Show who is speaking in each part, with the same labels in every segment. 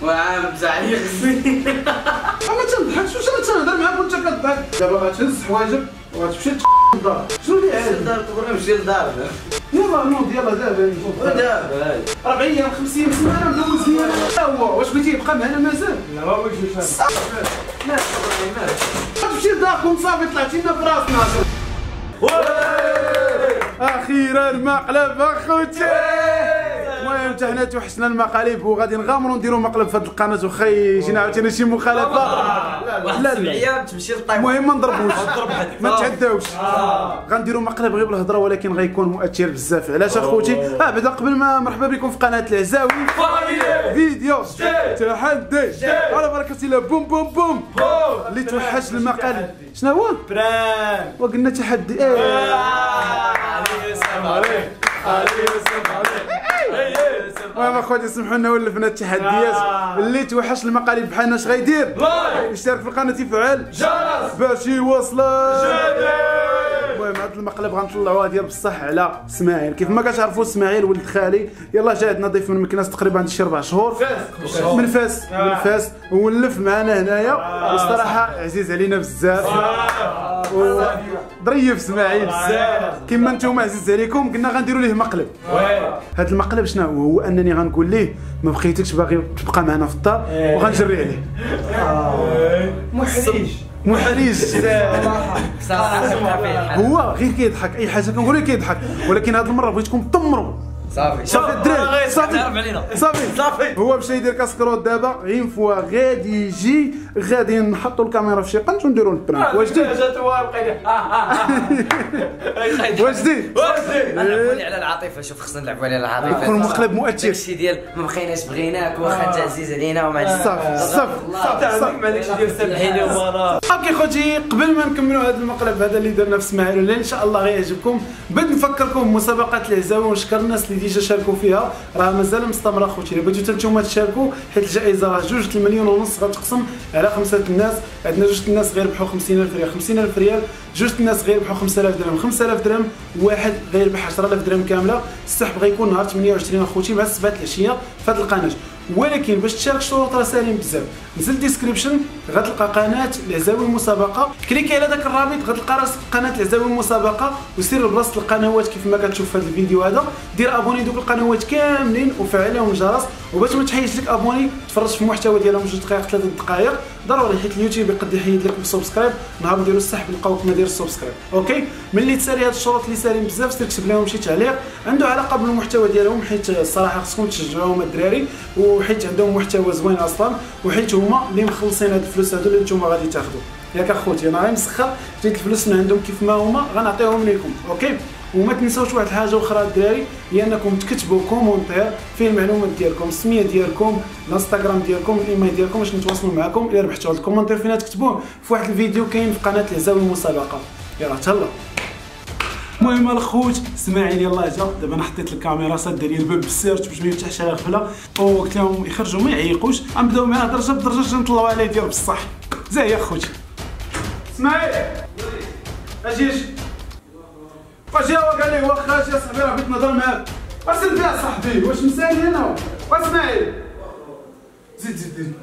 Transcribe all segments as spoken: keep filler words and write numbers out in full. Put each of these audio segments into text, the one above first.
Speaker 1: وعام زعيق سنين.
Speaker 2: ما تنضحكش واش انا تنهضر معاك وانت كضحك. دابا غتهز حوايجك وغتمشي للدار. شنو اللي عاد؟
Speaker 1: للدار كبر نمشي للدار.
Speaker 2: يلا نوض يلا دابا
Speaker 1: دابا
Speaker 2: أربع أيام خمس أيام سمانة ندوز ديالك. ها هو واش بغيتي يبقى معنا مازال؟
Speaker 1: لا ما بغيتش نفهم. لا صافي مالك.
Speaker 2: غتمشي لداركم صافي طلعتي لنا براسنا. أخيرا مقلب أخوتي. المهم حتى حنا توحشنا المقالب وغادي نغامروا نديروا مقلب في هذه القناه واخا يجينا عاوتاني شي مخالفه.
Speaker 1: لا لا لا تمشي للطيب.
Speaker 2: المهم ما نضربوش ما تعداوش. غنديروا مقلب غير بالهضره ولكن غيكون مؤثر بزاف. علاش اخوتي؟ اه بعدا قبل ما مرحبا بكم في قناه العزاوي فيديو تحدي على بركه الله. بوم بوم بوم اللي توحش المقالب. شنو هو؟
Speaker 1: بران
Speaker 2: وقلنا تحدي. ايه
Speaker 1: عليه عليه عليه.
Speaker 2: المهم اخوتي سمحوا لنا ولفنا التحديات. اللي توحش المقالب بحالنا اش غيدير؟ يشترك في القناه يفعل الجرس باش يوصلك. المهم هذا المقلب غنطلعوها ديال بصح على اسماعيل. كيف ما كتعرفوا اسماعيل ولد خالي يلاه جا عندنا ضيف من مكناس تقريبا عندي شي ربع شهور من فاس من فاس وولف معنا هنايا. والصراحه عزيز علينا بزاف ظريف اسماعيل كيما نتوما عزيز عليكم. قلنا غنديروا ليه مقلب. هذا المقلب شنو هو؟ هو انني غنقول ليه ما بقيتكش باغي تبقى معنا في الدار وغنجري عليه.
Speaker 1: محرج
Speaker 2: محرج
Speaker 1: صراحه.
Speaker 2: هو غير كيضحك اي حاجه كنقول لك كيضحك ولكن هذه المره بغيتكم تطمروا.
Speaker 1: صافي
Speaker 2: صافي الدراري صافي
Speaker 1: تعرف علينا
Speaker 2: صافي
Speaker 1: صافي.
Speaker 2: هو باش يدير كاسكروت دابا غير فوا غادي يجي غادي نحطوا الكاميرا في شي قنت ونديروا البرانك. واش جديد؟ واش جديد؟
Speaker 1: نلعبوا على العاطفه. شوف خصنا نلعبوا على العاطفه.
Speaker 2: يكون مقلب مؤثر.
Speaker 1: داكشي ديال ما بقيناش بغيناك واخا انت عزيز علينا وما عزيز.
Speaker 2: صافي صافي صافي
Speaker 1: ما داكشي ديال سامحيني ومرا.
Speaker 2: اوكي خوتي قبل ما نكملوا هذا المقلب هذا اللي درنا في اسماعيل ولا ان شاء الله غيعجبكم بغيت نفكركم بمسابقه العزاوي ونشكر الناس اللي ديجا شاركوا فيها. راه مازال مستمره خوتي. الا بغيتو نتوما تشاركوا حيت الجائزه راه جوج المليون ونص غتقسم على خمسه الناس. عندنا جوج الناس غيربحوا خمسين ألف ريال خمسين ألف ريال. جوج الناس غيربحوا خمسة آلاف درهم خمسة آلاف درهم. واحد غيربح عشرة آلاف درهم كامله. السحب غيكون نهار ثمانية وعشرين اخوتي مع السبعة العشيه في هذه القناه. ولكن باش تشارك شروط راه ساهلين بزاف. نزل ديسكريبشن غتلقى قناه العزاوي المسابقه. كليكي على داك الرابط غتلقى راسك قناه العزاوي المسابقه وسير لبلاصه القنوات كيف ما كتشوف في هذا الفيديو هذا. دير ابوني دوك القنوات كاملين وفعل لهم الجرس. وباش ما تحيدش لك ابوني تفرج في المحتوى ديالهم جوج دقائق ثلاث دقائق ضروري حيت اليوتيوب يقد يحيد لك بالسبسكرايب. نهار نديروا السحب نلقاوك ما دير السبسكرايب. اوكي ملي تسالي هاد الشروط اللي ساهلين بزاف سير كتب لهم شي تعليق عنده علاقه بالمحتوى ديالهم حيت الصراحه خصكم تشجعوهم الدراري وحيت عندهم محتوى زوين اصلا وحيت هما اللي مخلصين هاد الفلوس هادو اللي نتوما غادي تاخذوا. ياك اخوتي انا غير مسخر جيت الفلوس من عندهم كيف ما هما غنعطيهم لكم. اوكي وما تنساوش واحد الحاجه اخرى الدراري هي انكم تكتبوا كومونتير فيه المعلومات ديالكم السميه ديالكم الانستغرام ديالكم الايميل ديالكم باش نتواصلوا معكم. الا ربحتوا هذا الكومونتير فين تكتبوه في واحد الفيديو كاين في قناه العزاوي المسابقه. يلا تهلا. المهم الخوت اسماعيل يلاه جا دابا انا حطيت الكاميرا ساده لي الباب بالسيرت باش ما يفتحش على غفله وقلت لهم يخرجوا ما يعيقوش غنبداو معاه درجه بدرجه باش نطلعوا عليه ديال بصح. زي يا خوتي اسماعيل اجي اجي واش هو قال لي واخا اجي اصاحبي راه بغيت نهضر معاك. واش سير صاحبي واش مسالي هنا واسماعيل زيد زيد زيد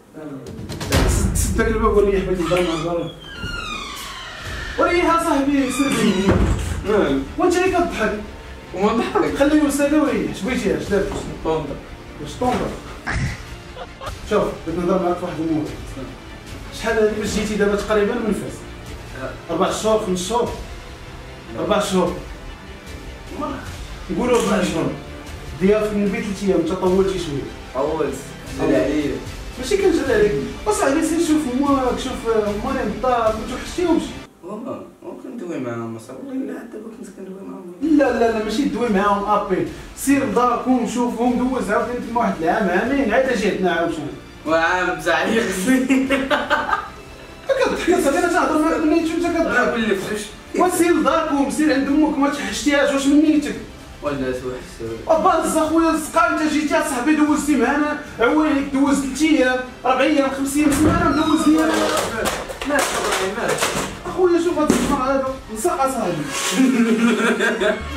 Speaker 2: سد داك الباب ولي حبيت نهضر معاك وريها صاحبي سير وانت اللي كتضحك وما نضحك خليه يوسالي وريح اش بغيتي اش دابا طوندر واش طوندر. شوف بغيت نهضر معاك في واحد الموضوع. شحال هادي باش جيتي دابا تقريبا من فاس؟ أربع شهور خمس شهور أربع شهور نقولوا أربع شهور ديال في البيت ثلاث أيام. أنت طولتي شوية.
Speaker 1: طولت جري عليا
Speaker 2: ماشي كنجري عليك أصاحبي سير شوف ماك شوف مالين الدار ما توحشتيهمش.
Speaker 1: والله كندوي معاهم صافي والله الا دابا كنت كندوي معاهم.
Speaker 2: لا لا لا ماشي دوي معاهم ابي سير لداركم شوفهم دوز عاوتاني تما واحد العام عامين عاد اجي عندنا عاوتاني.
Speaker 1: وعام زعيق سنين.
Speaker 2: كتضحك صافي انا تنهضر معاك من نيتو انت كتضحك.
Speaker 1: قول لي فاش
Speaker 2: وسير لداركم سير عند امك ما تحشتيهاش واش من نيتك.
Speaker 1: ولا توحشت
Speaker 2: باز اخويا الزقا انت جيتي اصاحبي دوزتي معانا عوينك دوز ثلاث ايام أربع أيام خمس أيام سمانه ندوز ديالك.
Speaker 1: لا صبري مالك
Speaker 2: اخويا شوف هذا الجمر هذا نسق اصاحبي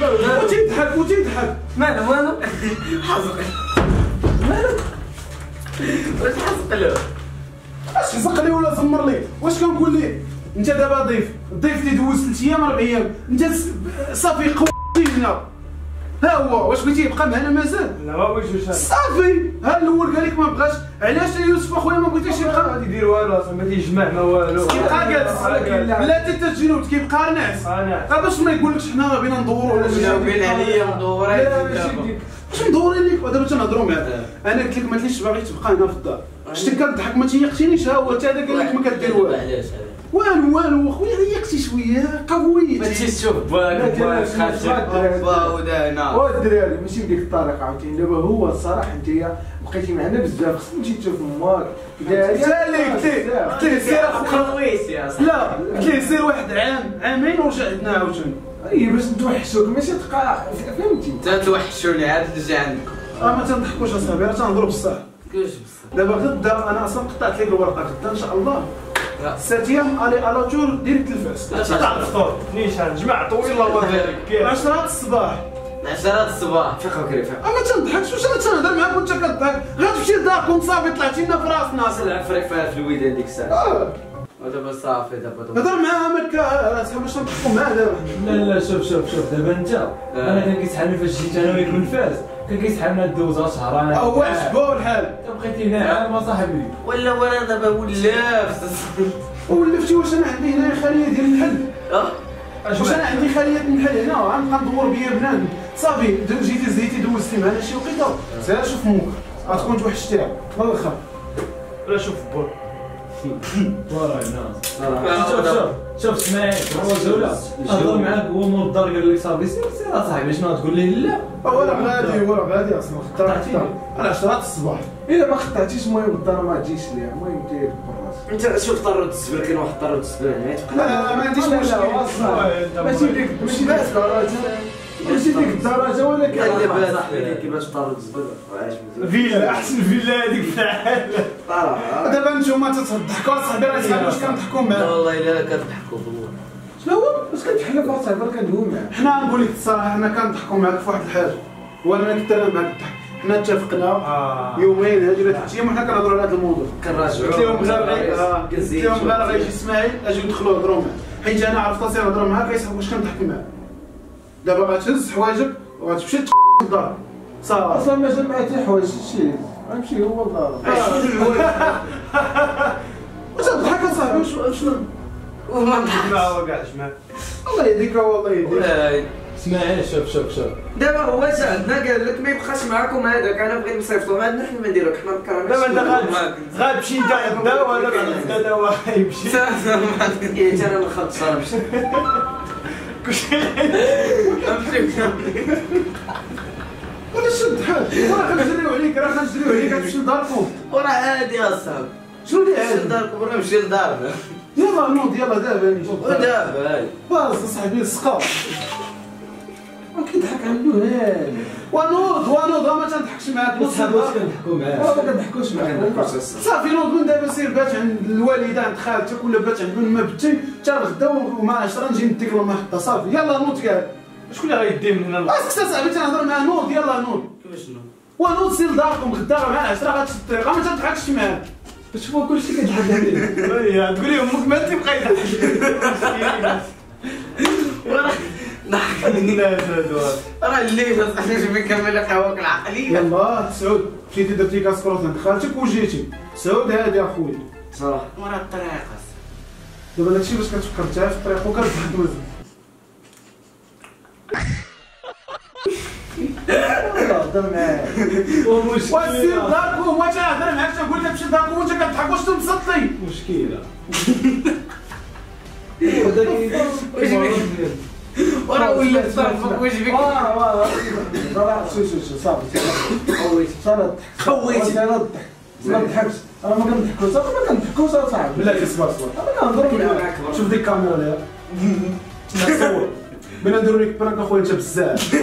Speaker 2: وتيضحك وتيضحك
Speaker 1: مالو مالو حزقي مالو واش حاسق له؟
Speaker 2: اش زق لي ولا زمر لي؟ واش كنقول ليه؟ انت دابا ضيف، الضيف اللي دوز ثلاث ايام اربع ايام، انت صافي قوينا. ها هو واش بغيتي يبقى معنا مازال؟
Speaker 3: لا ما بغيتوش
Speaker 2: صافي. ها الاول قال لك ما بغاش، علاش يا يوسف اخويا ما بغيتيش يبقى؟
Speaker 3: ما غادي يدير والو اصلا، ما تيجمع ما والو،
Speaker 2: كيبقى جالس لا حتى تجنود كيبقى ناعس.
Speaker 3: انا
Speaker 2: باش ما يقولكش حنا بينا ندوروا ولا شي
Speaker 1: جاوبين عليا مدورين
Speaker 2: لا ماشي ديك واش مدورين ليك دابا تنهضروا معاك. انا قلت لك ما تليش باغي تبقى هنا في الدار، شتي كنضحك ما تيقتينيش. ها هو حتى هذا قال لك ما كدير والو.
Speaker 1: علاش
Speaker 2: والو والو خويا غيقتي شويه قوي.
Speaker 1: ما تشوف باك باك خاطر با ودانا
Speaker 3: هو الدراري ماشي بديك الطريقه عاوتاني. دابا هو الصراحه انت بقيتي معنا بزاف، خصك تمشي تشوف امك داري.
Speaker 2: حتى اللي قلت ليه قلت ليه سير اخويا
Speaker 1: خويس يا صاحبي.
Speaker 2: لا قلت ليه سير واحد عام عامين ورجع عندنا عاوتاني.
Speaker 3: اي باش نتوحشوك ماشي تبقى فهمتي.
Speaker 1: انت توحشوني عاد نرجع عندكم.
Speaker 2: راه ما تنضحكوش اصاحبي، راه تنهضروا بصح.
Speaker 1: كيفاش بصح؟
Speaker 2: دابا غدا انا اصلا قطعت لك الورقه، غدا ان شاء الله ست ايام الي على طول ديريكت الفاس
Speaker 3: تاع الفطور نيشان جمع طويل الله يبارك فيك.
Speaker 2: عشرة الصباح
Speaker 1: عشرة الصباح
Speaker 3: فيق بكري فيق.
Speaker 2: ما تنضحكش. واش انا تنهضر معاك وانت كضحك؟ غتمشي لداركم صافي طلعتي لنا في راسنا.
Speaker 3: نلعب فريق فيها في الودان ديك الساعه.
Speaker 2: اه
Speaker 1: ودابا صافي دابا دابا
Speaker 2: هضر معاها ماك صاحبي باش نضحكوا معاه دابا.
Speaker 3: لا لا شوف شوف شوف دابا انت انا كان كيسحبني فاش جيت انا وياك من فاس، كان كيسحبنا الدوزه شهران.
Speaker 2: هو عجبو الحال
Speaker 3: انت بقيتي هنا عام صاحبي.
Speaker 1: ولا وانا دابا ولاف
Speaker 2: ولفتي. واش انا عندي هنا خليه ديال النحل؟
Speaker 1: اه
Speaker 2: واش انا عندي خليه النحل هنا غنبقى ندور بيا بنان؟ صافي جيتي زيتي دوزتي معنا شي وقيته سير شوف موك غتكون توحشتيها. الله يخليك.
Speaker 3: ولا شوف بور ورا الناس.
Speaker 1: آه،
Speaker 3: شوف شوف شوف اسماعيل الرجوله هضر معاك هو مول الدار قال لك صافي سير سير اصاحبي شنو تقول لي لا
Speaker 2: ورا غادي ورا غادي اصلا خطرتي
Speaker 3: خطرتيني.
Speaker 2: على عشرة الصباح.
Speaker 3: الا ما خطعتيش المهم الدار ما تجيش ليها، المهم دير براسك.
Speaker 1: انت شوف طرد الزبل كاين واحد طرد الزبل هنا
Speaker 2: لا لا ما عنديش مشكل.
Speaker 3: ماشي ديك ماشي ديك الدرجه ماشي ديك الدرجه ولكن
Speaker 1: لا باس
Speaker 3: صاحبي
Speaker 1: كيفاش طرد الزبل وعايش مزيان
Speaker 3: فيلا احسن فيلا هذيك في العالم.
Speaker 1: صراحه
Speaker 2: دابا نتوما تضحكوا صاحبي راه صاحبي واش كنضحكوا
Speaker 1: لا
Speaker 2: معاه؟
Speaker 1: والله الا كتضحكوا بالله.
Speaker 3: شنو هو واش كتحلف على صاحبك كندوي معاه؟
Speaker 2: حنا نقول لك الصراحه حنا كنضحكوا معاك في واحد الحاجه، وانا كنت انا معاك الضحك. حنا اتفقنا يومين هادي ولا ثلاث ايام وحنا كنهضروا على هذا الموضوع.
Speaker 1: كنراجعوا
Speaker 2: قلت لهم غير غير قلت لهم غير غيجي اسماعيل اجيو ندخلوا نهضروا معاه، حيت انا عرفت راسي نهضر معاه كيسحب واش كنضحك معاه. دابا غتهز حوايجك وغتمشي تخ للدار صافي.
Speaker 3: اصلا ما جمعتي حوايج شي غنمشي هو لدار.
Speaker 2: واش تضحك اصاحبي؟ واش شنو؟
Speaker 1: وما نضحكش.
Speaker 3: ما هو كاع جمع.
Speaker 2: الله يهديك والله يهديك.
Speaker 3: اسماعيل شوف شوف شوف
Speaker 1: دابا هو اش عندنا قال لك ما يبقاش معاكم هذاك، انا بغيت نصيفطو ما عندنا حنا ما نديروك حنا بكرامه.
Speaker 3: دابا انت غاد- غتمشي انت غدا ولا بعد غدا هو غيمشي.
Speaker 1: انا ما خدتش راه مشيت
Speaker 3: كلشي
Speaker 2: ولا شد حال راه كنجريو عليك راه كنجريو عليك غتمشي لداركم.
Speaker 1: وراه عادي اصاحبي.
Speaker 2: شنو اللي
Speaker 1: نمشي
Speaker 2: عاد؟
Speaker 1: لداركم ولا نمشي لدارنا.
Speaker 2: يلا نوض يلا دابا نمشي.
Speaker 1: ودابا هاي
Speaker 2: باص اصاحبي السقا.
Speaker 3: كيضحك عنده هاني.
Speaker 2: ونوض ونوض ما تنضحكش معاك نوض
Speaker 3: صحابو واش كنضحكوا معاه؟ ما كنضحكوش معاه.
Speaker 2: صافي نوض من دابا سير بات عند الوالده عند خالتك ولا بات عند من ما بتي حتى الغدا ومع عشرة نجي نديك المحطه صافي. يلا نوض كاع.
Speaker 3: شكون اللي غيدي من هنا؟
Speaker 2: اسكت اصاحبي تنهضر معاه. نوض يلا نوض
Speaker 1: كيفاش نو
Speaker 2: ونوض سير لداركم غدا راه مع عشرة غتشد الطريق ما تضحكش معاه.
Speaker 3: شوفوا كلشي كيضحك عليه.
Speaker 2: تقول لهم امك ما تبقى يضحك.
Speaker 1: ضحك
Speaker 3: الناس هادو.
Speaker 1: راه الليل اصاحبي شوف نكمل لك هواك العقليه.
Speaker 2: يلا سعود مشيتي درتي كاسكروط عند خالتك وجيتي. سعود هادي اخويا
Speaker 1: صراحه ورا الطريق
Speaker 2: دابا داكشي باش كتفكر حتى في الطريق وكتضحك مزيان.
Speaker 3: هضر معاه.
Speaker 2: وسير داركم واش نهضر معاك تنقول لك مشي لداركم وانت كتضحك واش تنبسطي؟
Speaker 3: مشكله.
Speaker 1: وراه ولا تصرفك واش بك
Speaker 3: واه واه شو شو شو صافي خويت صافي
Speaker 1: خويت.
Speaker 3: انا نضحك ما نضحكش انا ما كنضحكوش صافي ما كنضحكوش صاحبي.
Speaker 2: بلاتي صبر صبر
Speaker 3: انا كنهضر معاك.
Speaker 2: شوف ديك الكاميرا ليها نصور بنا نديرو ليك برانك اخويا انت بزاف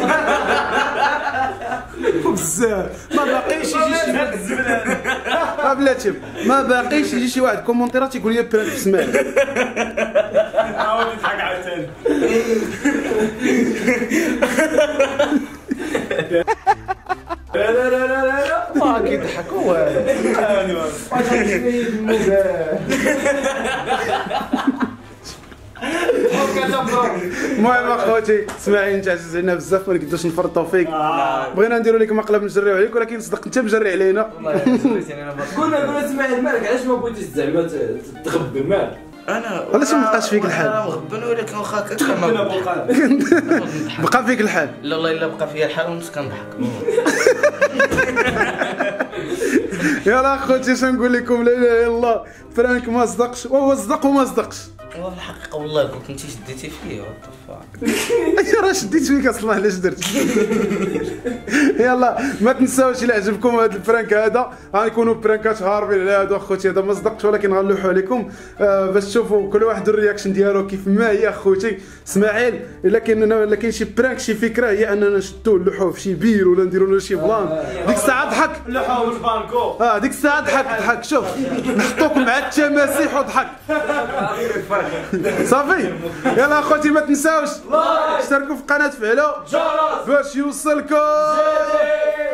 Speaker 2: بزاف ما باقيش يجي شي واحد بلاتي ما باقيش يجي شي واحد كومونتيرات يقول لي برانك بسمال.
Speaker 3: عاود يضحك عاوتاني. لا لا لا لا لا
Speaker 2: كيضحك هو المهم اخوتي اسماعيل انت عزيز علينا بزاف ما نقدروش نفرطوا فيك بغينا نديروا لك مقلب نجريو عليك ولكن صدق انت مجري علينا
Speaker 1: والله جريتيني انا قلنا قلنا اسماعيل مالك علاش ما بغيتيش زعما تغبن مالك
Speaker 4: انا
Speaker 2: علاش ما بقاش فيك الحال؟
Speaker 4: انا مغبن ولكن واخا
Speaker 1: كنا بقى
Speaker 2: بقى فيك الحال
Speaker 4: لا والله الا بقى فيا الحال ونص كنضحك
Speaker 2: يلا اخوتي اش نقول لكم لا اله الا الله فرانك ما صدقش وهو صدق وما صدقش
Speaker 4: والله الحقيقه والله كنت انت شديتي فيه وطفا
Speaker 2: انا راه شديت فيك اصلا علاش درت يلا ما تنساوش الا عجبكم هذا البرانك هذا غنكونوا برانكات هاربين على هذا اخوتي هذا ما صدقش ولكن غنلوحوا عليكم آه باش تشوفوا كل واحد الرياكشن ديالو كيف ما هي اخوتي اسماعيل الا كاين الا كاين شي برانك شي فكره هي اننا نشدوه نلوحوه في شي بير ولا نديروا له شي بلان ديك الساعه ضحك
Speaker 3: لحوا بالبانكو
Speaker 2: اه ديك الساعه ضحك ضحك شوف نحطوك مع التماسيح وضحك صافي يلا اخوتي ما تنساوش اشتركوا في قناه فعلوا باش يوصلكم